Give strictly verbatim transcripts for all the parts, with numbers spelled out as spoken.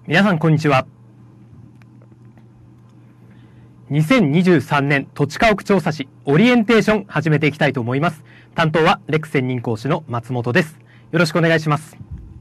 皆さんこんにちは。にせんにじゅうさんねん土地家屋調査士オリエンテーション始めていきたいと思います。担当はレック専任講師の松本です。よろしくお願いします。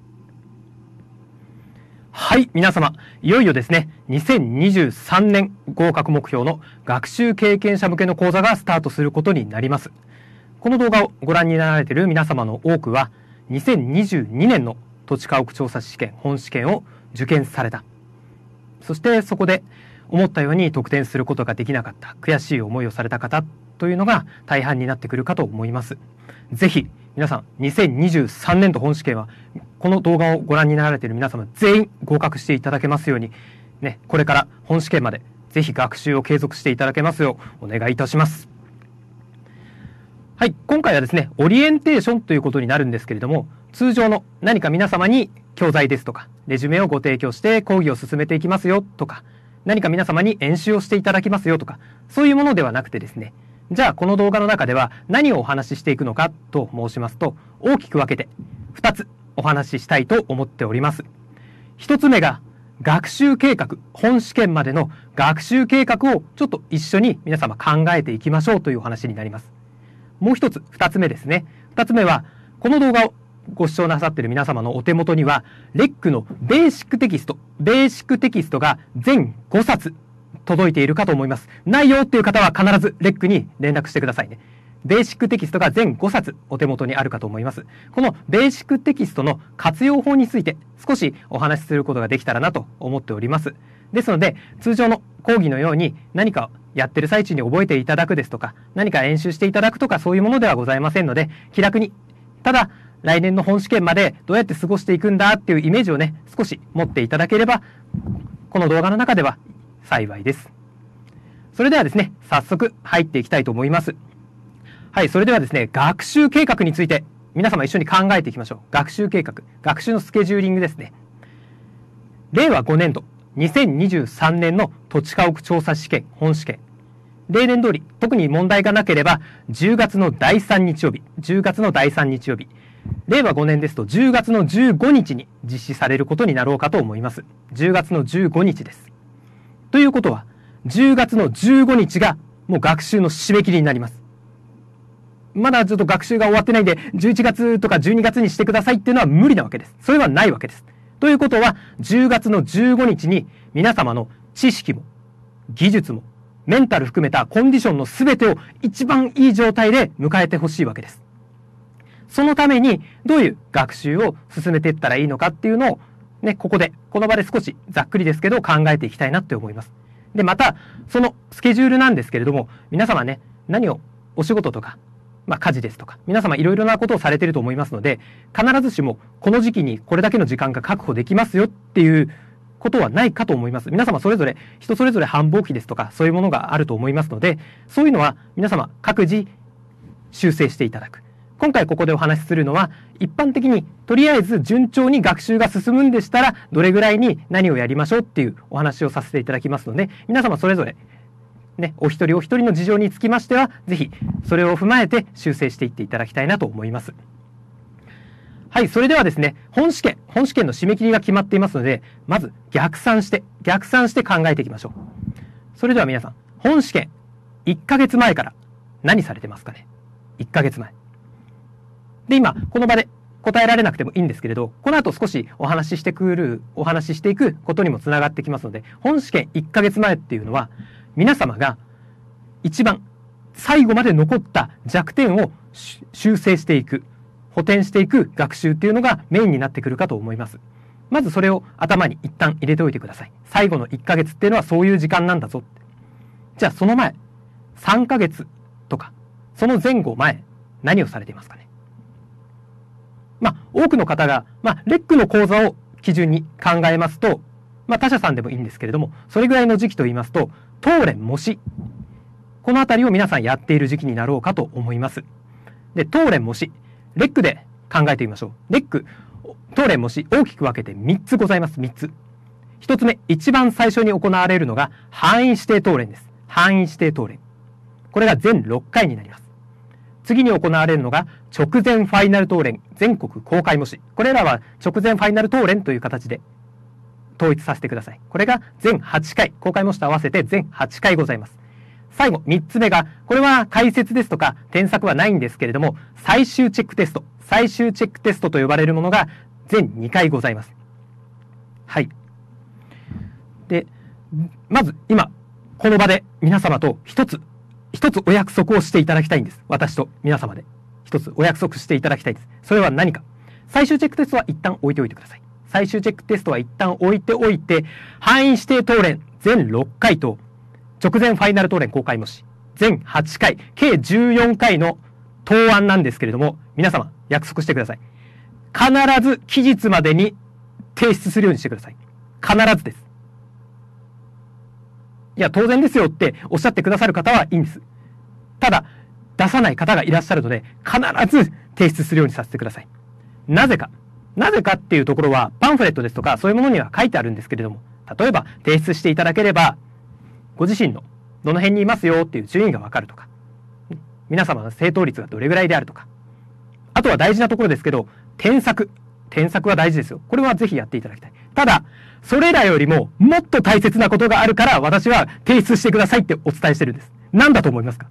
はい、皆様、いよいよですね、にせんにじゅうさんねん合格目標の学習経験者向けの講座がスタートすることになります。この動画をご覧になられている皆様の多くは、にせんにじゅうにねんの土地家屋調査士試験本試験を受験された。そしてそこで思ったように得点することができなかった、悔しい思いをされた方というのが大半になってくるかと思います。ぜひ皆さん、にせんにじゅうさんねん度本試験はこの動画をご覧になられている皆様全員合格していただけますように、ね、これから本試験までぜひ学習を継続していただけますようお願いいたします。はい、今回はですね、オリエンテーションということになるんですけれども、通常の何か皆様に教材ですとかレジュメをご提供して講義を進めていきますよとか、何か皆様に演習をしていただきますよとか、そういうものではなくてですね、じゃあこの動画の中では何をお話ししていくのかと申しますと、大きく分けてふたつお話ししたいと思っております。ひとつめが学習計画、本試験までの学習計画をちょっと一緒に皆様考えていきましょうというお話になります。もう一つ、二つ目ですね。二つ目は、この動画をご視聴なさっている皆様のお手元には、レックのベーシックテキスト、ベーシックテキストが全ごさつ届いているかと思います。ないよっていう方は必ずレックに連絡してくださいね。ベーシックテキストが全ごさつお手元にあるかと思います。このベーシックテキストの活用法について少しお話しすることができたらなと思っております。ですので、通常の講義のように何かやってる最中に覚えていただくですとか、何か演習していただくとかそういうものではございませんので、気楽に、ただ来年の本試験までどうやって過ごしていくんだっていうイメージをね、少し持っていただければ、この動画の中では幸いです。それではですね、早速入っていきたいと思います。はい、それではですね、学習計画について皆様一緒に考えていきましょう。学習計画、学習のスケジューリングですね。れいわごねん度、にせんにじゅうさんねんの土地家屋調査試験本試験、例年通り特に問題がなければじゅうがつのだいさん日曜日、じゅうがつのだいさん日曜日、れいわごねんですとじゅうがつのじゅうごにちに実施されることになろうかと思います。じゅうがつのじゅうごにちです。ということはじゅうがつのじゅうごにちがもう学習の締め切りになります。まだちょっと学習が終わってないんでじゅういちがつとかじゅうにがつにしてくださいっていうのは無理なわけです。それはないわけです。ということはじゅうがつのじゅうごにちに皆様の知識も技術もメンタル含めたコンディションの全てを一番いい状態で迎えてほしいわけです。そのためにどういう学習を進めていったらいいのかっていうのをね、ここでこの場で少しざっくりですけど考えていきたいなって思います。で、またそのスケジュールなんですけれども、皆様ね、何をお仕事とかまあ家事ですとか皆様いろいろなことをされていると思いますので、必ずしもこの時期にこれだけの時間が確保できますよっていうことはないかと思います。皆様それぞれ人それぞれ繁忙期ですとかそういうものがあると思いますので、そういうのは皆様各自修正していただく。今回ここでお話しするのは、一般的にとりあえず順調に学習が進むんでしたらどれぐらいに何をやりましょうっていうお話をさせていただきますので、皆様それぞれね、お一人お一人の事情につきましてはぜひそれを踏まえて修正していっていただきたいなと思います。はい、それではですね、本試験本試験の締め切りが決まっていますので、まず逆算して逆算して考えていきましょう。それでは皆さん、本試験いっかげつまえから何されてますかね。いっかげつまえで、今この場で答えられなくてもいいんですけれど、この後少しお話ししてくるお話ししていくことにもつながってきますので、本試験いっかげつまえっていうのは皆様が一番最後まで残った弱点を修正していく、補填していく学習っていうのがメインになってくるかと思います。まずそれを頭に一旦入れておいてください。最後のいっかげつっていうのはそういう時間なんだぞって。じゃあその前さんかげつとかその前後前何をされていますかね。まあ多くの方が、まあ、レックの講座を基準に考えますと、まあ他社さんでもいいんですけれども、それぐらいの時期と言いますと東練模試、このあたりを皆さんやっている時期になろうかと思います。で、東練模試、レックで考えてみましょう。レック東練模試大きく分けてみっつございます。みっつ。ひとつめ、一番最初に行われるのが範囲指定東練です。範囲指定東練、これが全ろっかいになります。次に行われるのが直前ファイナル東練全国公開模試、これらは直前ファイナル東練という形で統一させてください。これが全はちかい、公開模試と合わせて全はちかいございます。最後、みっつめが、これは解説ですとか添削はないんですけれども、最終チェックテスト、最終チェックテストと呼ばれるものが全にかいございます。はい。で、まず今、この場で皆様と一つ、一つお約束をしていただきたいんです。私と皆様で。一つお約束していただきたいです。それは何か。最終チェックテストは一旦置いておいてください。最終チェックテストは一旦置いておいて、範囲指定答練全ろっかいと、直前ファイナル答練公開模試全はちかい、計じゅうよんかいの答案なんですけれども、皆様約束してください。必ず期日までに提出するようにしてください。必ずです。いや、当然ですよっておっしゃってくださる方はいいんです。ただ、出さない方がいらっしゃるので、必ず提出するようにさせてください。なぜか。なぜかっていうところは、パンフレットですとか、そういうものには書いてあるんですけれども、例えば、提出していただければ、ご自身のどの辺にいますよっていう順位がわかるとか、皆様の正答率がどれぐらいであるとか、あとは大事なところですけど、添削。添削は大事ですよ。これはぜひやっていただきたい。ただ、それらよりももっと大切なことがあるから、私は提出してくださいってお伝えしてるんです。何だと思いますか？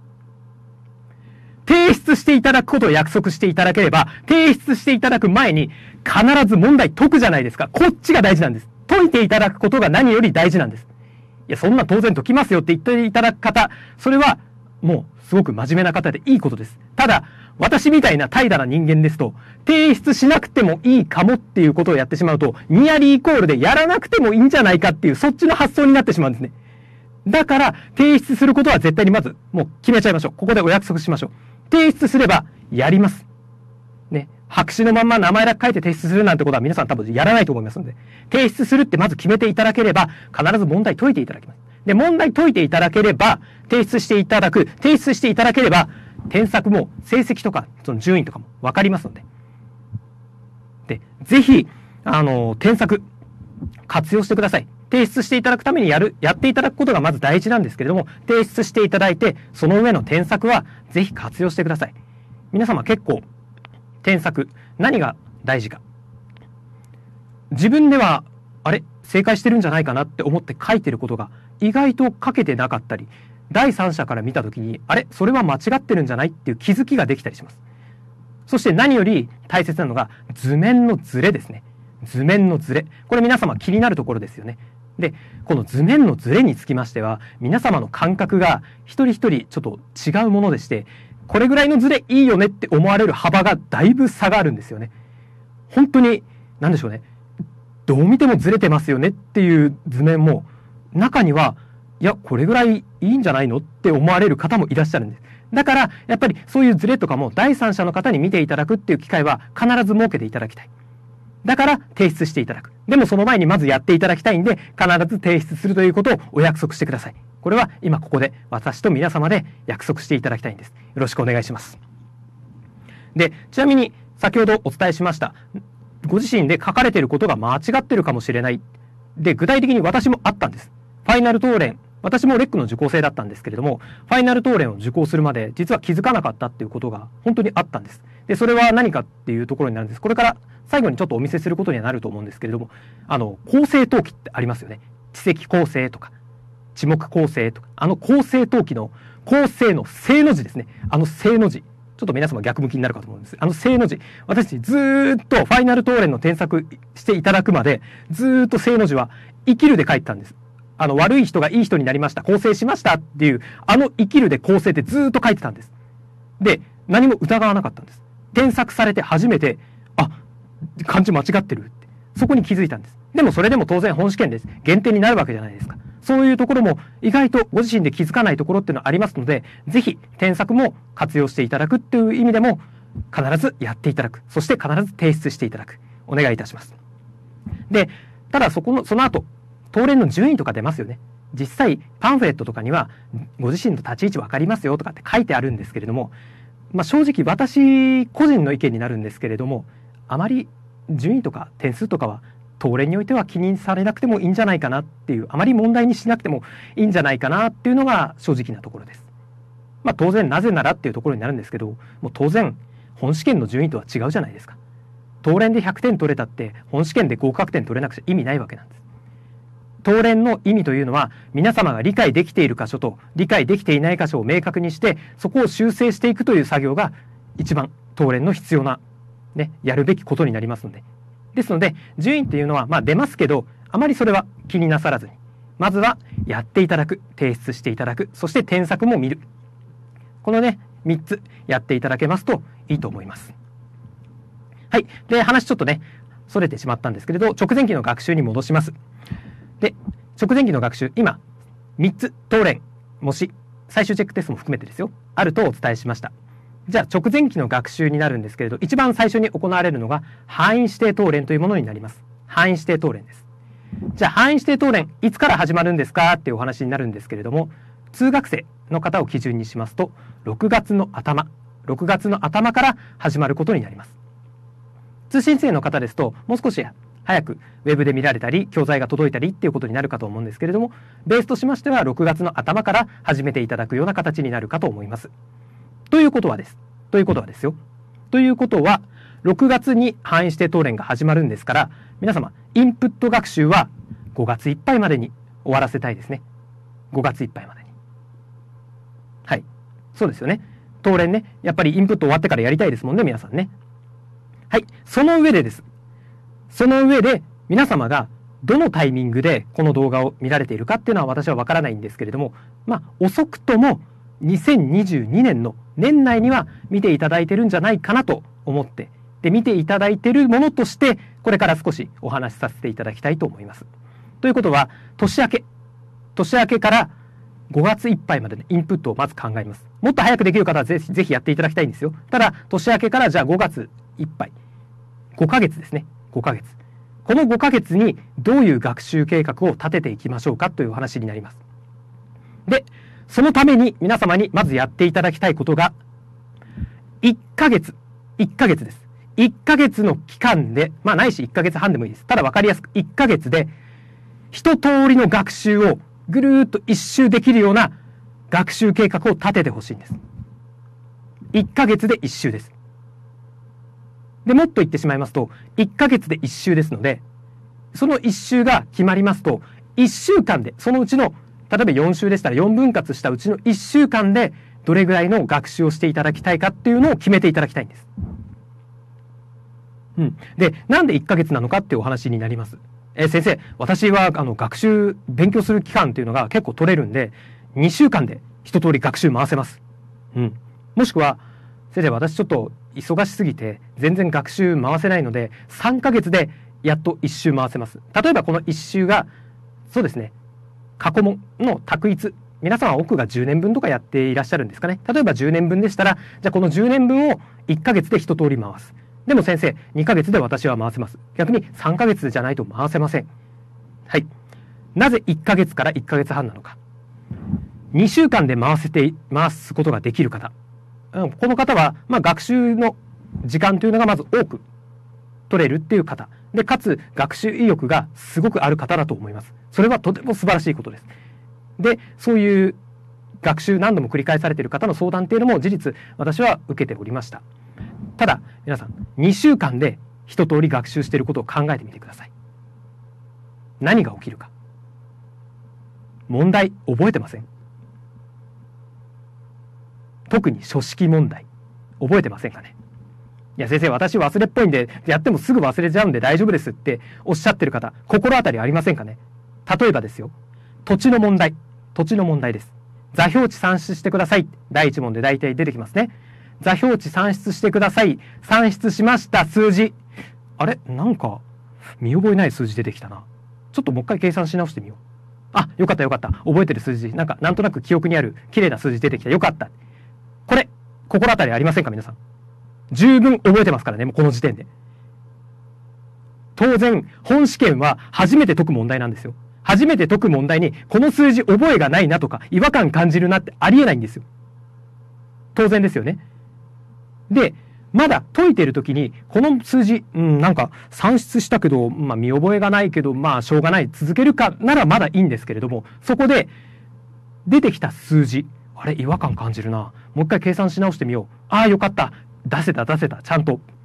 提出していただくことを約束していただければ、提出していただく前に必ず問題解くじゃないですか。こっちが大事なんです。解いていただくことが何より大事なんです。いや、そんな当然解きますよって言っていただく方、それはもうすごく真面目な方でいいことです。ただ、私みたいな怠惰な人間ですと、提出しなくてもいいかもっていうことをやってしまうと、ニアリーイコールでやらなくてもいいんじゃないかっていう、そっちの発想になってしまうんですね。だから、提出することは絶対にまず、もう決めちゃいましょう。ここでお約束しましょう。提出すれば、やります。ね。白紙のまんま名前だけ書いて提出するなんてことは皆さん多分やらないと思いますので、提出するってまず決めていただければ、必ず問題解いていただきます。で、問題解いていただければ、提出していただく、提出していただければ、添削も成績とか、その順位とかもわかりますので。で、ぜひ、あの、添削、活用してください。提出していただくためにやる、やっていただくことがまず大事なんですけれども、提出していただいて、その上の添削は、ぜひ活用してください。皆様結構、添削、何が大事か。自分では、あれ、正解してるんじゃないかなって思って書いてることが、意外と書けてなかったり、第三者から見たときに、あれ、それは間違ってるんじゃないっていう気づきができたりします。そして何より大切なのが図面のズレですね。図面のズレ。これ皆様気になるところですよね。で、この図面のズレにつきましては、皆様の感覚が一人一人ちょっと違うものでして、これぐらいのズレいいよねって思われる幅がだいぶ差があるんですよね。本当に、なんでしょうね。どう見てもズレてますよねっていう図面も、中には、いや、これぐらいいいんじゃないのって思われる方もいらっしゃるんです。だから、やっぱりそういうズレとかも第三者の方に見ていただくっていう機会は必ず設けていただきたい。だから提出していただく。でもその前にまずやっていただきたいんで、必ず提出するということをお約束してください。これは今ここで私と皆様で約束していただきたいんです。よろしくお願いします。で、ちなみに先ほどお伝えしました。ご自身で書かれていることが間違ってるかもしれない。で、具体的に私もあったんです。ファイナル答練。私もレックの受講生だったんですけれども、ファイナル答練を受講するまで実は気づかなかったっていうことが本当にあったんです。で、それは何かっていうところになるんです。これから最後にちょっとお見せすることにはなると思うんですけれども、あの、構成登記ってありますよね。知積構成とか、知目構成とか、あの構成登記の構成の正の字ですね。あの正の字。ちょっと皆様逆向きになるかと思うんです。あの正の字。私たちずーっとファイナル答練の添削していただくまで、ずーっと正の字は生きるで書いてたんです。あの、悪い人がいい人になりました。構成しましたっていう、あの生きるで構成ってずーっと書いてたんです。で、何も疑わなかったんです。添削されて初めて、あ、漢字間違ってるって。そこに気づいたんです。でもそれでも当然本試験です。減点になるわけじゃないですか。そういうところも意外とご自身で気づかないところっていうのはありますので、ぜひ添削も活用していただくっていう意味でも必ずやっていただく。そして必ず提出していただく。お願いいたします。で、ただそこの、その後、答練の順位とか出ますよね。実際パンフレットとかにはご自身の立ち位置分かりますよとかって書いてあるんですけれども、まあ、正直私個人の意見になるんですけれども、あまり順位とか点数とかは答練においては気にされなくてもいいんじゃないかなっていう、あまり問題にしなくてもいいんじゃないかなっていうのが正直なところです。まあ当然なぜならっていうところになるんですけど、もう当然本試験の順位とは違うじゃないですか。 答練でひゃくてん取れたって本試験で合格点取れなくちゃ意味ないわけなんです。答練の意味というのは、皆様が理解できている箇所と理解できていない箇所を明確にして、そこを修正していくという作業が一番答練の必要な、ね、やるべきことになりますので。ですので、順位っていうのはまあ出ますけど、あまりそれは気になさらずに、まずはやっていただく、提出していただく、そして添削も見る。このね、みっつやっていただけますといいと思います。はい。で、話ちょっとね、それてしまったんですけれど、直前期の学習に戻します。で、直前期の学習、今、みっつ、答練、模試、最終チェックテストも含めてですよ、あるとお伝えしました。じゃあ、直前期の学習になるんですけれど、一番最初に行われるのが、範囲指定答練というものになります。範囲指定答練です。じゃあ、範囲指定答練、いつから始まるんですかっていうお話になるんですけれども、通学生の方を基準にしますと、ろくがつの頭、ろくがつの頭から始まることになります。通信制の方ですと、もう少し早くウェブで見られたり、教材が届いたりっていうことになるかと思うんですけれども、ベースとしましてはろくがつの頭から始めていただくような形になるかと思います。ということはです。ということはですよ。ということは、ろくがつに範囲指定答練が始まるんですから、皆様、インプット学習はごがついっぱいまでに終わらせたいですね。ごがついっぱいまでに。はい。そうですよね。答練ね。やっぱりインプット終わってからやりたいですもんね、皆さんね。はい。その上でです。その上で皆様がどのタイミングでこの動画を見られているかっていうのは私はわからないんですけれども、まあ遅くともにせんにじゅうにねんの年内には見ていただいてるんじゃないかなと思って、で見ていただいているものとしてこれから少しお話しさせていただきたいと思います。ということは年明け年明けからごがついっぱいまでのインプットをまず考えます。もっと早くできる方はぜひぜひやっていただきたいんですよ。ただ年明けからじゃあごがついっぱい、ごかげつですね。ごかげつ。このごかげつにどういう学習計画を立てていきましょうかという話になります。で、そのために皆様にまずやっていただきたいことが、いっかげつ、いっかげつです。いっかげつの期間で、まあないしいっかげつはんでもいいです。ただ分かりやすくいっかげつで一通りの学習をぐるーっと一周できるような学習計画を立ててほしいんです。いっかげつで一周です。で、もっと言ってしまいますと、いっかげつでいっ周ですので、そのいっ周が決まりますと、いっしゅうかんで、そのうちの、例えばよん週でしたらよんぶん割したうちのいっしゅうかんで、どれぐらいの学習をしていただきたいかっていうのを決めていただきたいんです。うん。で、なんでいっかげつなのかっていうお話になります。えー、先生、私は、あの、学習、勉強する期間っていうのが結構取れるんで、にしゅうかんで一通り学習回せます。うん。もしくは、先生、私ちょっと忙しすぎて全然学習回せないのでさんかげつでやっといっ周回せます。例えばこのいっ周がそうですね、過去問の択一、皆さんは奥がじゅうねんぶんとかやっていらっしゃるんですかね。例えばじゅうねんぶんでしたら、じゃあこのじゅうねんぶんをいっかげつで一通り回す。でも先生、にかげつで私は回せます。逆にさんかげつじゃないと回せません。はい。なぜいっかげつからいっかげつはんなのか。にしゅうかんで回せて回すことができる方、この方は、まあ、学習の時間というのがまず多く取れるっていう方で、かつ学習意欲がすごくある方だと思います。それはとても素晴らしいことです。で、そういう学習何度も繰り返されている方の相談っていうのも事実私は受けておりました。ただ皆さんにしゅうかんで一通り学習していることを考えてみてください。何が起きるか。問題覚えてません？特に書式問題覚えてませんかね。いや先生、私忘れっぽいんでやってもすぐ忘れちゃうんで大丈夫ですっておっしゃってる方、心当たりありませんかね。例えばですよ、土地の問題土地の問題です。座標地算出してください。だいいち問で大体出てきますね。座標地算出してください。算出しました。数字、あれ、なんか見覚えない数字出てきたな。ちょっともう一回計算し直してみよう。あ、よかったよかった。覚えてる数字、なんかなんとなく記憶にある綺麗な数字出てきた。よかった。これ心当たりありませんか皆さん。十分覚えてますからね、もうこの時点で。当然本試験は初めて解く問題なんですよ。初めて解く問題にこの数字覚えがないなとか違和感感じるなってありえないんですよ。当然ですよね。で、まだ解いてる時にこの数字、うん、なんか算出したけど、まあ、見覚えがないけどまあしょうがない、続けるかならまだいいんですけれども、そこで出てきた数字、あれ違和感感じるな、もう一回計算し直してみよう。ああよかった、出せた出せた、ちゃんと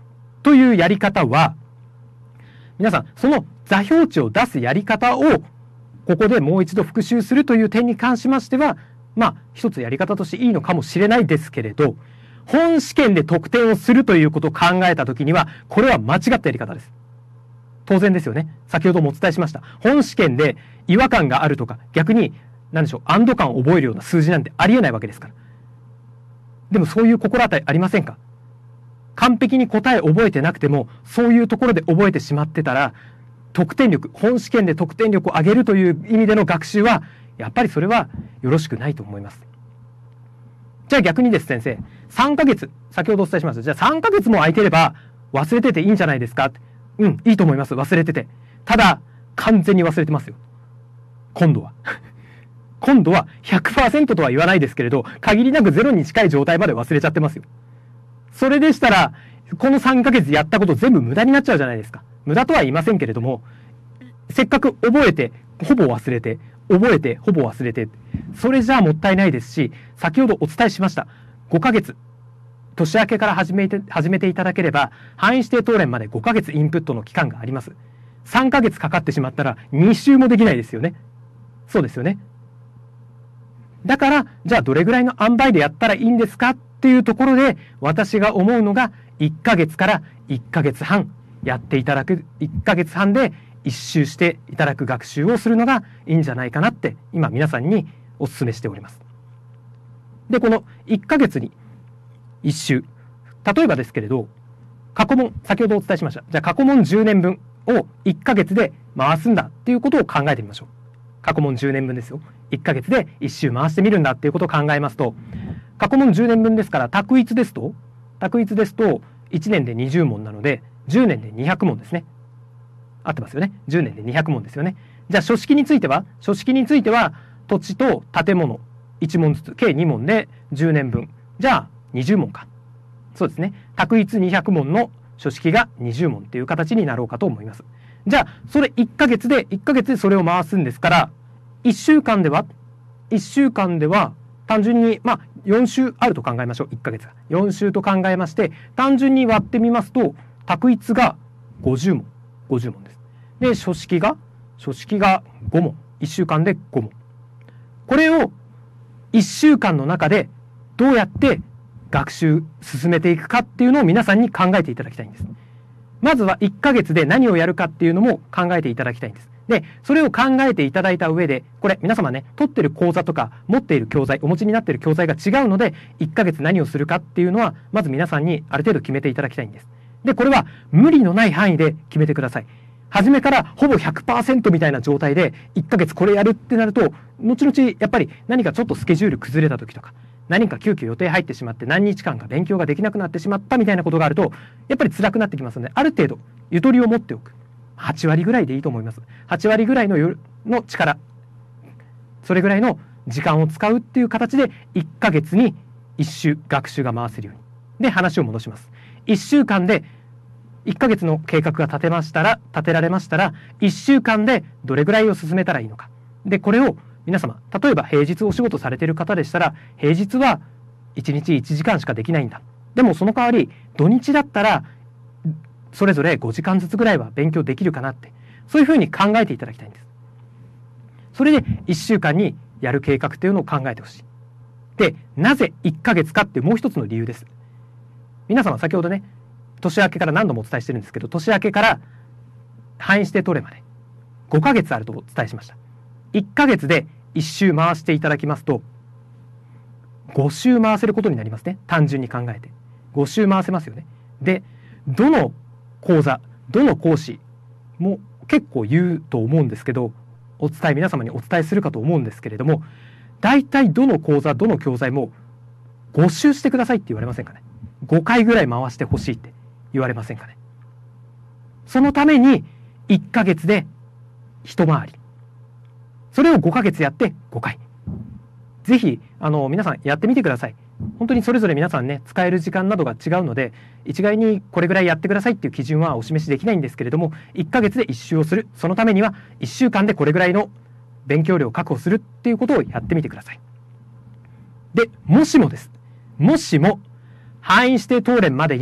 というやり方は、皆さん、その座標値を出すやり方を、ここでもう一度復習するという点に関しましては、まあ、一つやり方としていいのかもしれないですけれど、本試験で得点をするということを考えたときには、これは間違ったやり方です。当然ですよね。先ほどもお伝えしました。本試験で違和感があるとか、逆に、何でしょう、安堵感を覚えるような数字なんてありえないわけですから。でもそういう心当たりありませんか？完璧に答え覚えてなくても、そういうところで覚えてしまってたら、得点力、本試験で得点力を上げるという意味での学習は、やっぱりそれはよろしくないと思います。じゃあ逆にです、先生。さんかげつ、先ほどお伝えしました。じゃあさんかげつも空いてれば忘れてていいんじゃないですか？うん、いいと思います。忘れてて。ただ、完全に忘れてますよ。今度は。今度は ひゃくパーセント とは言わないですけれど、限りなくゼロに近い状態まで忘れちゃってますよ。それでしたら、このさんかげつやったこと全部無駄になっちゃうじゃないですか。無駄とは言いませんけれども、せっかく覚えて、ほぼ忘れて、覚えて、ほぼ忘れて、それじゃあもったいないですし、先ほどお伝えしました。ごかげつ、年明けから始めて、始めていただければ、範囲指定答練までごかげつインプットの期間があります。さんかげつかかってしまったら、に週もできないですよね。そうですよね。だから、じゃあどれぐらいの塩梅でやったらいいんですかっていうところで、私が思うのが、いっかげつからいっかげつはんやっていただく、いっかげつはんで一周していただく学習をするのがいいんじゃないかなって、今皆さんにお勧めしております。で、このいっかげつにいっ周。例えばですけれど、過去問、先ほどお伝えしました。じゃあ過去問じゅうねんぶんをいっかげつで回すんだっていうことを考えてみましょう。過去問じゅうねんぶんですよ。いっかげつでいっ周回してみるんだっていうことを考えますと、過去問じゅうねんぶんですから、択一ですと、択一ですといちねんでにじゅう問なので、じゅうねんでにひゃく問ですね。合ってますよね。じゅうねんでにひゃく問ですよね。じゃあ書式については、書式については土地と建物いち問ずつ、計に問でじゅうねんぶん。じゃあにじゅう問か。そうですね。択一にひゃく問の書式がにじゅう問っていう形になろうかと思います。じゃあそれいっかげつで、いっかげつでそれを回すんですから、いっしゅうかんでは、いっしゅうかんでは単純に、まあよん週あると考えましょう。いっかげつが。よん週と考えまして、単純に割ってみますと、択一がごじゅう問。ごじゅう問です。で、書式が、書式がご問。いっしゅうかんでご問。これをいっしゅうかんの中でどうやって学習進めていくかっていうのを皆さんに考えていただきたいんです。まずはいっかげつで何をやるかっていうのも考えていただきたいんです。で、それを考えていただいた上で、これ皆様ね、取ってる講座とか持っている教材、お持ちになっている教材が違うので、いっかげつ何をするかっていうのは、まず皆さんにある程度決めていただきたいんです。で、これは無理のない範囲で決めてください。初めからほぼ ひゃくパーセント みたいな状態でいっかげつこれやるってなると、後々やっぱり何かちょっとスケジュール崩れた時とか、何か急遽予定入ってしまって何日間か勉強ができなくなってしまったみたいなことがあると、やっぱり辛くなってきますので、ある程度ゆとりを持っておく。はち割ぐらいでいいと思います。はち割ぐらいのよの力、それぐらいの時間を使うっていう形でいっかげつにいっ週学習が回せるように。で、話を戻します。いっしゅうかんでいっかげつの計画が立てましたら、立てられましたら、いっしゅうかんでどれぐらいを進めたらいいのか。で、これを皆様、例えば平日お仕事されている方でしたら、平日はいちにちいちじかんしかできないんだ。でもその代わり、土日だったら、それぞれごじかんずつぐらいは勉強できるかなって、そういうふうに考えていただきたいんです。それでいっしゅうかんにやる計画っていうのを考えてほしい。で、なぜいっかげつかってもう一つの理由です。皆様先ほどね、年明けから何度もお伝えしてるんですけど、年明けから範囲指定トレまでごかげつあるとお伝えしました。いっかげつでいっ周回していただきますと、ご周回せることになりますね。単純に考えて。ご周回せますよね。で、どの講座、どの講師も結構言うと思うんですけど、お伝え、皆様にお伝えするかと思うんですけれども、大体どの講座、どの教材もご周してくださいって言われませんかね。ごかいぐらい回してほしいって言われませんかね。そのためにいっかげつで一回り。それをごかげつやってごかい。ぜひ、あの、皆さんやってみてください。本当にそれぞれ皆さんね、使える時間などが違うので、一概にこれぐらいやってくださいっていう基準はお示しできないんですけれども、いっかげつでいっ周をする。そのためにはいっしゅうかんでこれぐらいの勉強量を確保するっていうことをやってみてください。で、もしもです。もしも、範囲指定答練までに、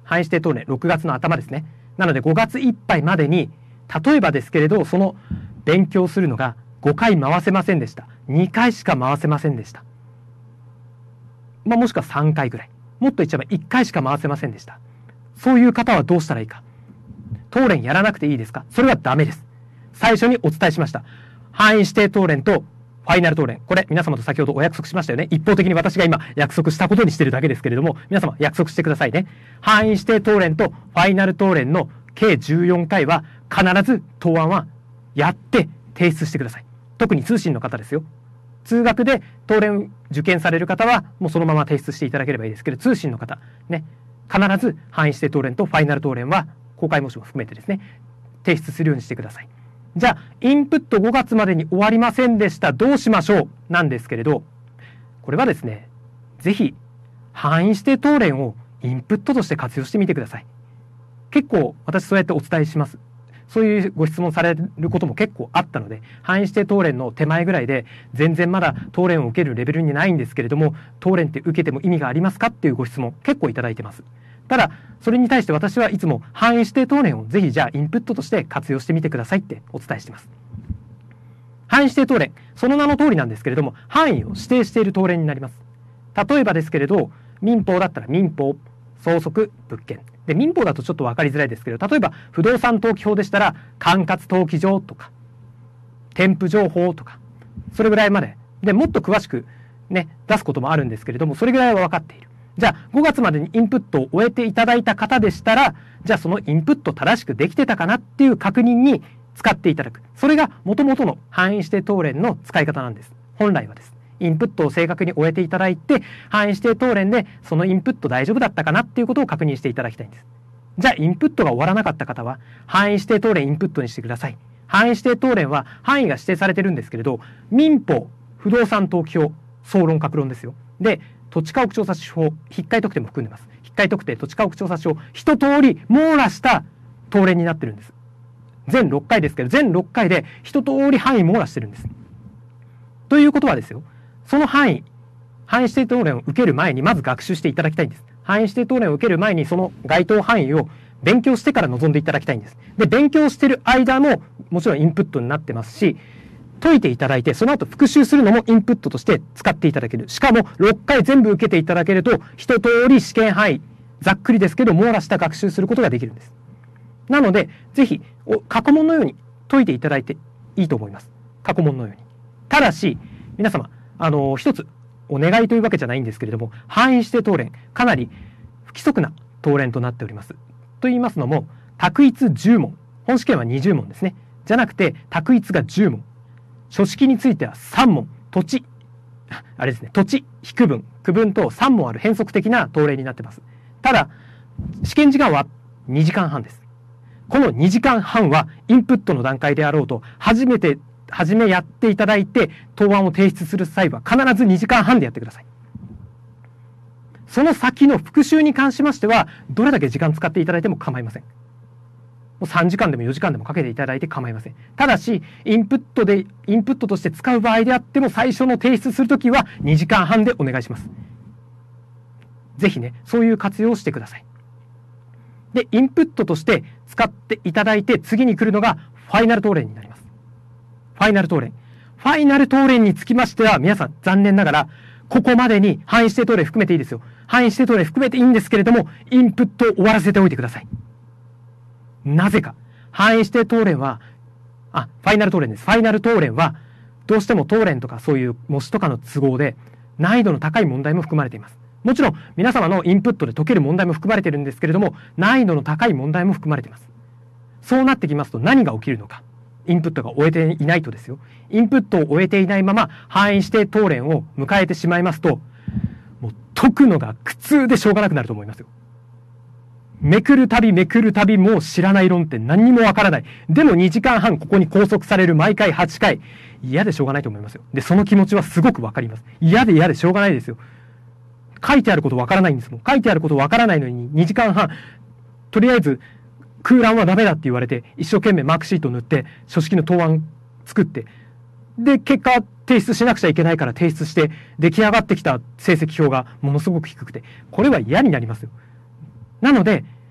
範囲指定答練ろくがつの頭ですね。なのでごがついっぱいまでに、例えばですけれど、その勉強するのがごかい回せませんでした。にかいしか回せませんでした。まあ、もしくはさんかいぐらい。もっと言っちゃえばいっかいしか回せませんでした。そういう方はどうしたらいいか。答練やらなくていいですか？それはダメです。最初にお伝えしました。範囲指定答練とファイナル答練。これ皆様と先ほどお約束しましたよね。一方的に私が今約束したことにしてるだけですけれども、皆様約束してくださいね。範囲指定答練とファイナル答練の計じゅうよんかいは必ず答案はやって提出してください。特に通信の方ですよ。通学で答練受験される方はもうそのまま提出していただければいいですけど、通信の方ね、必ず範囲指定答練とファイナル答練は公開模試も含めてですね、提出するようにしてください。じゃあインプットごがつまでに終わりませんでした、どうしましょうなんですけれど、これはですね、ぜひ範囲指定答練をインプットとして活用してみてください。結構私そうやってお伝えします。そういうご質問されることも結構あったので、範囲指定答練の手前ぐらいで全然まだ答練を受けるレベルにないんですけれども、答練って受けても意味がありますかっていうご質問結構いただいてます。ただそれに対して私はいつも範囲指定答練をぜひじゃあインプットとして活用してみてくださいってお伝えしています。範囲指定答練、その名の通りなんですけれども、範囲を指定している答練になります。例えばですけれど、民法だったら民法、相続、物件で、民法だとちょっと分かりづらいですけど、例えば不動産登記法でしたら管轄登記上とか添付情報とか、それぐらいまでで、もっと詳しくね出すこともあるんですけれども、それぐらいは分かっている。じゃあごがつまでにインプットを終えていただいた方でしたら、じゃあそのインプット正しくできてたかなっていう確認に使っていただく。それが元々の範囲指定答練の使い方なんです。本来はです。インプットを正確に終えていただいて、範囲指定答練でそのインプット大丈夫だったかなっていうことを確認していただきたいんです。じゃあインプットが終わらなかった方は範囲指定答練インプットにしてください。範囲指定答練は範囲が指定されてるんですけれど、民法、不動産登記法、総論各論ですよ。で、土地家屋調査手法、引換特定も含んでます。引換特定、土地家屋調査手法、一通り網羅した答練になってるんです。全ろっかいですけど、全ろっかいで一通り範囲網羅してるんです。ということはですよ、その範囲、範囲指定答練を受ける前にまず学習していただきたいんです。範囲指定答練を受ける前にその該当範囲を勉強してから臨んでいただきたいんです。で、勉強している間ももちろんインプットになってますし、解いていただいてその後復習するのもインプットとして使っていただける。しかもろっかい全部受けていただけると一通り試験範囲、ざっくりですけど網羅した学習することができるんです。なのでぜひ過去問のように解いていただいていいと思います。過去問のように。ただし皆様、あの一つお願いというわけじゃないんですけれども、範囲指定答練かなり不規則な答練となっております。と言いますのも、択一じゅう問、本試験はにじゅう問ですね。じゃなくて択一がじゅう問、書式についてはさん問、土地あれですね、土地引く分区分とさん問ある変則的な答練になってます。ただ試験時間はにじかんはんです。このにじかんはんはインプットの段階であろうと、初めて初めやっていただいて答案を提出する際は必ずにじかんはんでやってください。その先の復習に関しましてはどれだけ時間使っていただいても構いません。もうさんじかんでもよじかんでもかけていただいて構いません。ただしインプットでインプットとして使う場合であっても、最初の提出するときはにじかんはんでお願いします。ぜひね、そういう活用をしてください。で、インプットとして使っていただいて次に来るのがファイナル答練になります。ファイナル答練。ファイナル答練につきましては、皆さん残念ながら、ここまでに範囲指定答練含めていいですよ。範囲指定答練含めていいんですけれども、インプットを終わらせておいてください。なぜか。範囲指定答練は、あ、ファイナル答練です。ファイナル答練は、どうしても答練とかそういう模試とかの都合で、難易度の高い問題も含まれています。もちろん、皆様のインプットで解ける問題も含まれているんですけれども、難易度の高い問題も含まれています。そうなってきますと何が起きるのか。インプットが終えていないとですよ。インプットを終えていないまま範囲指定答練を迎えてしまいますと、もう解くのが苦痛でしょうがなくなると思いますよ。めくるたびめくるたびもう知らない論点何にもわからない。でもにじかんはんここに拘束される、毎回はちかい。嫌でしょうがないと思いますよ。で、その気持ちはすごくわかります。嫌で嫌でしょうがないですよ。書いてあることわからないんですもん。書いてあることわからないのににじかんはん、とりあえず空欄はダメだって言われて一生懸命マークシート塗って書式の答案作って、で結果提出しなくちゃいけないから提出して出来上がってきた成績表がものすごく低くて、これは嫌になりますよ。なので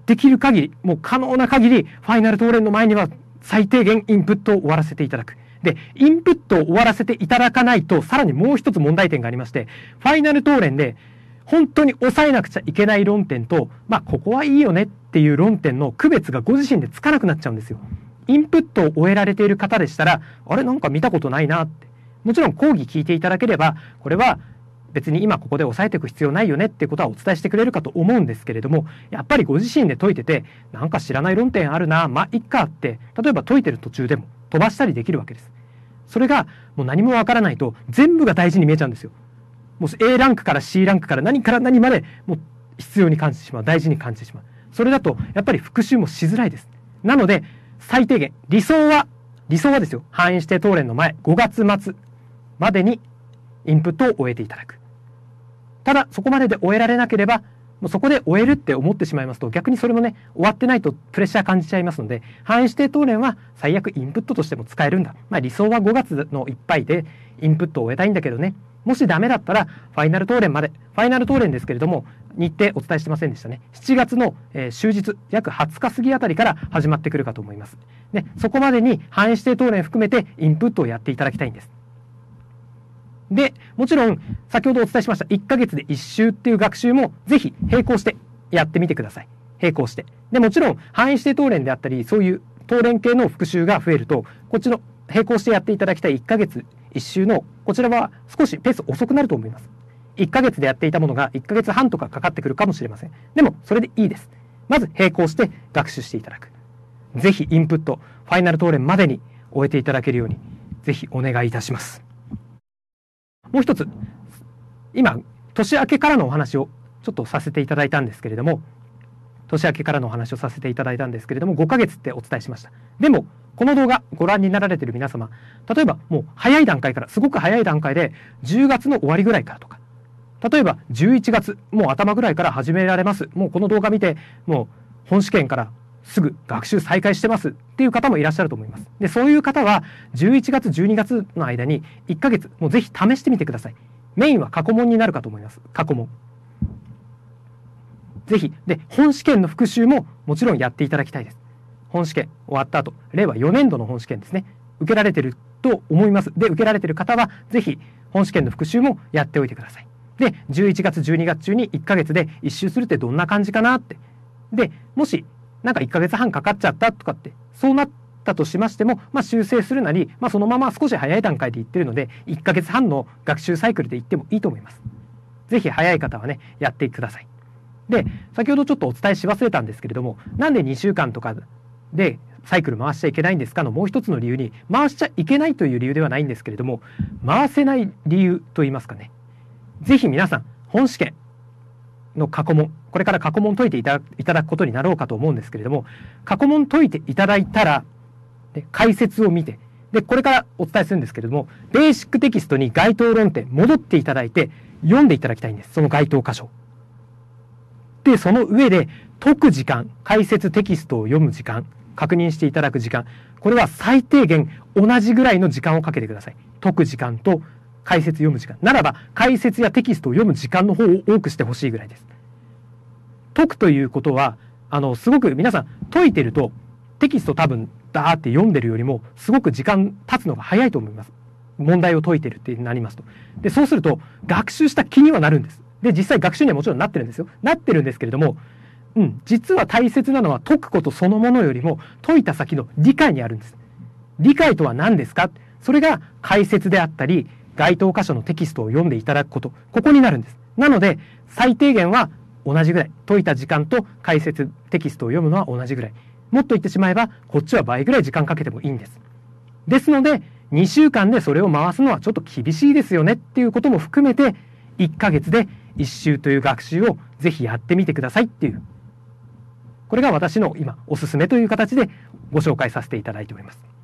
できる限り、もう可能な限り、ファイナル答練の前には最低限インプットを終わらせていただく。で、インプットを終わらせていただかないと、さらにもう一つ問題点がありまして、ファイナル答練で、本当に抑えなくちゃいけない論点と、まあ、ここはいいよねっていう論点の区別がご自身でつかなくなっちゃうんですよ。インプットを終えられている方でしたら、あれなんか見たことないなって。もちろん講義聞いていただければ、これは別に今ここで押さえていく必要ないよねっていうことはお伝えしてくれるかと思うんですけれども、やっぱりご自身で解いてて、なんか知らない論点あるな、まあいっかって、例えば解いてる途中でも飛ばしたりできるわけです。それがもう何もわからないと全部が大事に見えちゃうんですよ。もう エー ランクから シー ランクから何から何までもう必要に感じてしまう、大事に感じてしまう。それだとやっぱり復習もしづらいです。なので最低限、理想は理想はですよ、範囲指定答練の前ごがつ末までにインプットを終えていただく。ただそこまでで終えられなければ、もうそこで終えるって思ってしまいますと、逆にそれもね、終わってないとプレッシャー感じちゃいますので、範囲指定答練は最悪インプットとしても使えるんだ。まあ理想はごがつのいっぱいでインプットを終えたいんだけどね、もしダメだったらファイナル答練まで、ファイナル答練ですけれども、日程お伝えしてませんでしたね。しちがつの、えー、終日、約はつか過ぎあたりから始まってくるかと思います。で、そこまでに範囲指定答練含めてインプットをやっていただきたいんです。で、もちろん先ほどお伝えしましたいっかげつでいっ週っていう学習もぜひ並行してやってみてください。並行して。で、もちろん範囲指定答練であったり、そういう答練系の復習が増えると、こっちの並行してやっていただきたいいっかげついっ週のこちらは少しペース遅くなると思います。いっかげつでやっていたものがいっかげつはんとかかかってくるかもしれません。でもそれでいいです。まず並行して学習していただく。ぜひインプット、ファイナル答練までに終えていただけるように、ぜひお願いいたします。もう一つ、今年明けからのお話をちょっとさせていただいたんですけれども、年明けからのお話をさせていただいたんですけれども、ごかげつってお伝えしました。でもこの動画ご覧になられている皆様、例えばもう早い段階から、すごく早い段階でじゅうがつの終わりぐらいからとか、例えばじゅういちがつもう頭ぐらいから始められます、もうこの動画見てもう本試験からすぐ学習再開してますっていう方もいらっしゃると思います。で、そういう方はじゅういちがつじゅうにがつの間にいっかげつもうぜひ試してみてください。メインは過去問になるかと思います。過去問ぜひで、本試験の復習ももちろんやっていただきたいです。本試験終わった後、令和よねんどの本試験ですね、受けられてると思います。で、受けられてる方はぜひ本試験の復習もやっておいてください。で、じゅういちがつじゅうにがつ中にいっかげつで一周するってどんな感じかなって。で、もしなんかいっかげつはんかかっちゃったとかって、そうなったとしましても、まあ、修正するなり、まあ、そのまま少し早い段階でいってるのでいっかげつはんの学習サイクルでいってもいいと思います。ぜひ早い方はね、やってください。で、先ほどちょっとお伝えし忘れたんですけれども、なんでにしゅうかんとかでサイクル回しちゃいけないんですかのもう一つの理由に、回しちゃいけないという理由ではないんですけれども、回せない理由と言いますかね、ぜひ皆さん本試験の過去問、これから過去問解いていただくことになろうかと思うんですけれども、過去問解いていただいたらで解説を見て、でこれからお伝えするんですけれども、ベーシックテキストに該当論点戻っていただいて読んでいただきたいんです。その該当箇所で、その上で解く時間、解説テキストを読む時間、確認していただく時間、これは最低限同じぐらいの時間をかけてください。解く時間と解説読む時間ならば、解説やテキストを読む時間の方を多くしてほしいぐらいです。解くということは、あのすごく皆さん解いてるとテキスト多分ダーって読んでるよりもすごく時間経つのが早いと思います。問題を解いてるってなりますと。で、そうすると学習した気にはなるんです。で、実際学習にはもちろんなってるんですよ。なってるんですけれども、うん、実は大切なのは解くことそのものよりも解いた先の理解にあるんです。理解とは何ですか？それが解説であったり該当箇所のテキストを読んでいただくこと、ここになるんです。なので最低限は同じぐらい、解いた時間と解説テキストを読むのは同じぐらい、もっと言ってしまえばこっちは倍ぐらい時間かけてもいいんです。ですのでにしゅうかんでそれを回すのはちょっと厳しいですよねっていうことも含めて、いっかげつでいっ週という学習をぜひやってみてくださいっていう、これが私の今おすすめという形でご紹介させていただいております。